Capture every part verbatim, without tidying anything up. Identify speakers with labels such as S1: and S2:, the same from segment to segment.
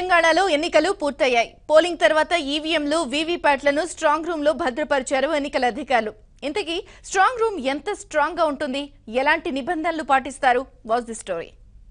S1: తెలంగాణలో ఎన్నికలు పూర్తయ్యాయి. పోలింగ్ తర్వాత ఈవీఎంలు వీవీప్యాట్లను స్ట్రాంగ్ రూమ్ లో భద్రపరిచారు ఎన్నికల అధికారులు. ఇంతకీ స్ట్రాంగ్ రూమ్ ఎంత స్ట్రాంగ్ గా ఉంటుంది, ఎలాంటి నిబంధనలు పాటిస్తారు? Watch the story.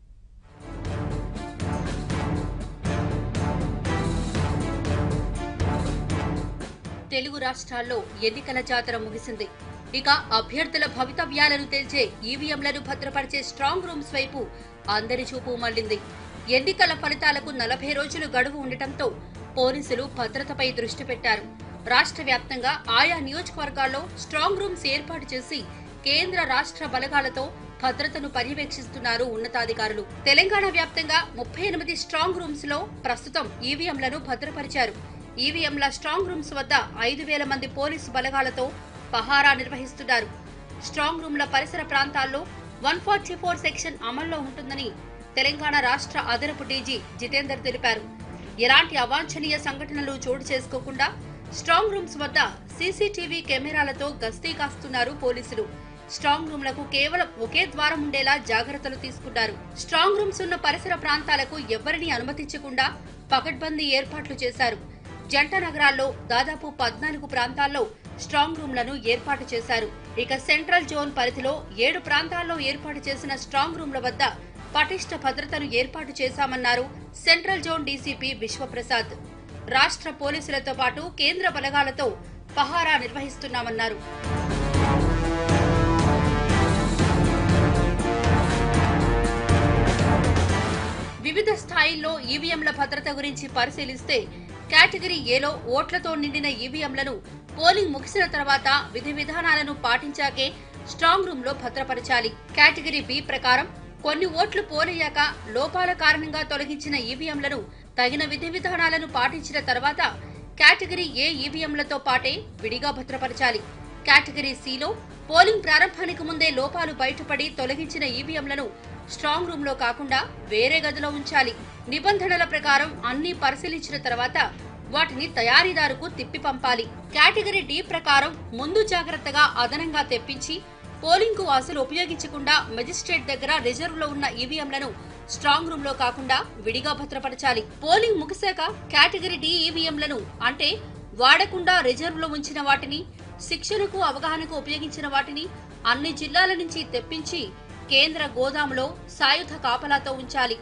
S2: తెలుగు రాష్ట్రాల్లో ఎన్నికల జాతర ముగిసింది. ఇక అభ్యర్థుల భవితవ్యాలను తేల్చే ఈవీఎంలను భద్రపరిచే స్ట్రాంగ్ రూమ్స్ వైపు అందరి చూపు మళ్లింది. ఎన్నికల ఫలితాలకు నలభై రోజులు గడువు ఉండటంతో పోలీసులు భద్రతపై దృష్టి పెట్టారు. రాష్ట్ర వ్యాప్తంగా ఆయా నియోజకవర్గాల్లో స్ట్రాంగ్ రూమ్స్ ఏర్పాటు చేసి కేంద్ర రాష్ట్ర బలగాలతో భద్రతను పర్యవేక్షిస్తున్నారు ఉన్నతాధికారులు. తెలంగాణ వ్యాప్తంగా ముప్పై ఎనిమిది స్ట్రాంగ్ రూమ్స్ లో ప్రస్తుతం ఈవీఎంలను భద్రపరిచారు. ఈవీఎంల స్ట్రాంగ్ రూమ్స్ వద్ద ఐదు వేల మంది పోలీసు బలగాలతో పహారా నిర్వహిస్తున్నారు. స్ట్రాంగ్ రూమ్ల పరిసర ప్రాంతాల్లో వన్ ఫార్టీ ఫోర్ సెక్షన్ అమల్లో ఉంటుందని తెలంగాణ రాష్ట్ర అదనపు డీజీ జితేందర్ తెలిపారు. ఎలాంటి అవాంఛనీయ సంఘటనలు చోటు చేసుకోకుండా స్ట్రాంగ్ రూమ్స్ వద్ద సీసీటీవీ కెమెరాలతో గస్తీ కాస్తున్నారు పోలీసులు. స్ట్రాంగ్ రూమ్లకు కేవలం ఒకే ద్వారం ఉండేలా జాగ్రత్తలు తీసుకున్నారు. స్ట్రాంగ్ రూమ్స్ ఉన్న పరిసర ప్రాంతాలకు ఎవరిని అనుమతించకుండా పకడ్బందీ ఏర్పాట్లు చేశారు. జంట నగరాల్లో దాదాపు పద్నాలుగు ప్రాంతాల్లో స్ట్రాంగ్ రూమ్లను ఏర్పాటు చేశారు. ఇక సెంట్రల్ జోన్ పరిధిలో ఏడు ప్రాంతాల్లో ఏర్పాటు చేసిన స్ట్రాంగ్ రూమ్ల వద్ద పటిష్ట భద్రతను ఏర్పాటు చేశామన్నారు సెంట్రల్ జోన్ డీసీపీ విశ్వప్రసాద్. రాష్ట్ర పోలీసులతో పాటు కేంద్ర బలగాలతో పహారా నిర్వహిస్తున్నామన్నారు. వివిధ స్థాయిల్లో ఈవీఎంల భద్రత గురించి పరిశీలిస్తే కేటగిరీ ఏలో ఓట్లతో నిండిన ఈవీఎంలను పోలింగ్ ముగిసిన తర్వాత విధి విధానాలను పాటించాకే స్ట్రాంగ్ రూమ్ లో భద్రపరచాలి. కేటగిరీ బి ప్రకారం కొన్ని ఓట్లు పోలయ్యాక లోపాల కారణంగా తొలగించిన ఈవీఎంలను తగిన విధి విధానాలను పాటించిన తర్వాత కేటగిరీ ఏ ఈవీఎంలతో పాటే విడిగా భద్రపరచాలి. కేటగిరీ సిలో పోలింగ్ ప్రారంభానికి ముందే లోపాలు బయటపడి తొలగించిన ఈవీఎంలను స్ట్రాంగ్ రూమ్ లో కాకుండా వేరే గదిలో ఉంచాలి. నిబంధనల ప్రకారం అన్ని పరిశీలించిన తర్వాత వాటిని తయారీదారుకు తిప్పి పంపాలి. కేటగిరీ డి ప్రకారం ముందు జాగ్రత్తగా అదనంగా తెప్పించి పోలింగ్ కు అసలు ఉపయోగించకుండా మెజిస్ట్రేట్ దగ్గర రిజర్వ్ లో ఉన్న ఈవీఎంలను స్ట్రాంగ్ రూమ్ లో కాకుండా విడిగా భద్రపరచాలి. పోలింగ్ ముగిశాక కేటగిరీ డి ఈవీఎంలను అంటే వాడకుండా రిజర్వ్ లో ఉంచిన వాటిని, శిక్షణకు అవగాహనకు ఉపయోగించిన వాటిని అన్ని జిల్లాల నుంచి తెప్పించి కేంద్ర గోదాములో సాయుధ కాపలాతో ఉంచాలి.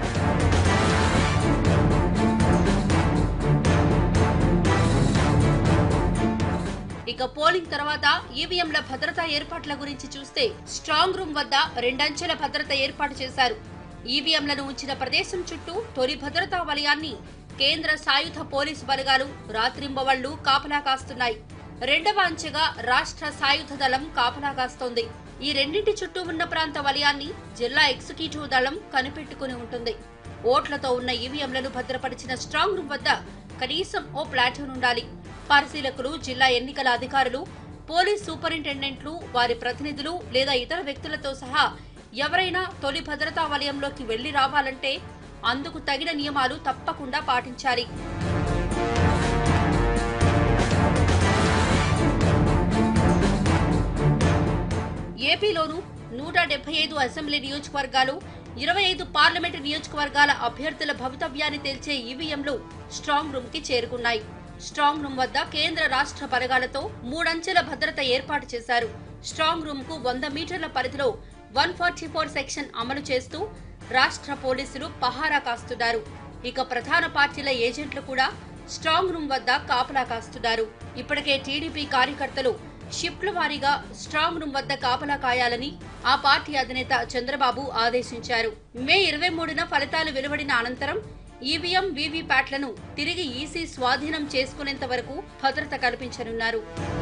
S2: ఇక పోలింగ్ తర్వాత ఈవీఎంల భద్రతా ఏర్పాట్ల గురించి చూస్తే స్ట్రాంగ్ రూమ్ వద్ద రెండంచెల భద్రత ఏర్పాటు చేశారు. ఈవీఎంలను ఉంచిన ప్రదేశం చుట్టూ తొలి భద్రతా వలయాన్ని కేంద్ర సాయుధ పోలీసు బలగాలు రాత్రింబవళ్లు కాపలా కాస్తున్నాయి. రెండవ అంచెగా రాష్ట్ర సాయుధ దళం కాపలా కాస్తోంది. ఈ రెండింటి చుట్టూ ఉన్న ప్రాంత వలయాన్ని జిల్లా ఎగ్జిక్యూటివ్ దళం కనిపెట్టుకుని ఉంటుంది. ఓట్లతో ఉన్న ఈవీఎంలను భద్రపరిచిన స్ట్రాంగ్ రూమ్ వద్ద కనీసం ఓ ప్లాటూన్ ఉండాలి. పరిశీలకులు, జిల్లా ఎన్నికల అధికారులు, పోలీస్ సూపరింటెండెంట్లు, వారి ప్రతినిధులు లేదా ఇతర వ్యక్తులతో సహా ఎవరైనా తొలి భద్రతా వలయంలోకి వెళ్లి రావాలంటే అందుకు తగిన నియమాలు తప్పకుండా పాటించాలి. ఏపీలోనూ నూట డెబ్బై ఐదు అసెంబ్లీ నియోజకవర్గాలు, ఇరవై ఐదు పార్లమెంటు నియోజకవర్గాల అభ్యర్థుల భవితవ్యాన్ని తేల్చే ఈవీఎంలు స్ట్రాంగ్ రూమ్ కి చేరుకున్నాయి. స్ట్రాంగ్ రూమ్ వద్ద కేంద్ర రాష్ట్ర బలగాలతో మూడంచెల భద్రత ఏర్పాటు చేశారు. స్ట్రాంగ్ రూమ్ కు వంద మీటర్ల పరిధిలో వన్ ఫార్టీ ఫోర్ సెక్షన్ అమలు చేస్తూ రాష్ట్ర పోలీసులు పహారా కాస్తున్నారు. ఇక ప్రధాన పార్టీల ఏజెంట్లు కూడా స్ట్రాంగ్ రూమ్ వద్ద కాపలా కాస్తున్నారు. ఇప్పటికే టీడీపీ కార్యకర్తలు షిఫ్ట్ల వారీగా స్ట్రాంగ్ రూమ్ వద్ద కాపలా కాయాలని ఆ పార్టీ అధినేత చంద్రబాబు ఆదేశించారు. మే ఇరవై మూడున ఫలితాలు వెలువడిన అనంతరం ఈవీఎం, వీవీప్యాట్లను తిరిగి ఈసీ స్వాధీనం చేసుకునేంత వరకు భద్రత కల్పించనున్నారు.